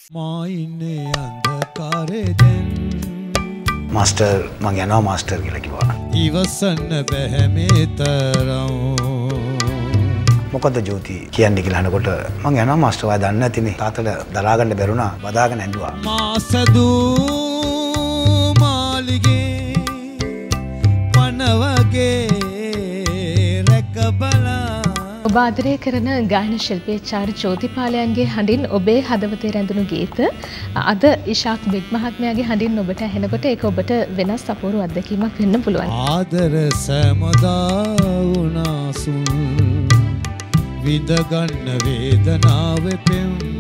මා ඉන්නේ අන්ධකාරේ දැන් මාස්ටර් මං යනවා මාස්ටර් කියලා කිව්වා. ඉවසන්න බැහැ මේ තරම්. මොකද ජෝති කියන්නේ කියලා අහනකොට මං යනවා මාස්ටර් ඔයා දන්නේ නැතිනේ. තාත්තට දරා ගන්න බැරුණා බදාගෙන ඇඬුවා. මාසදූ මාලිගේ පනවගේ රැක බලා. ඔබ ආදරය කරන ගායන ශිල්පී චාරි ජෝතිපාලයන්ගේ හඬින් ඔබේ හදවතේ රැඳුණු ගීත අද ඉෂාක් බිග් මහත්මයාගේ හඬින් ඔබට ඇහෙනකොට ඒක ඔබට වෙනස් අපූර්ව අත්දැකීමක් වෙන්න පුළුවන්. ආදර සෑමදා වුණාසුන් විඳ ගන්න වේදනාවේ පෙම්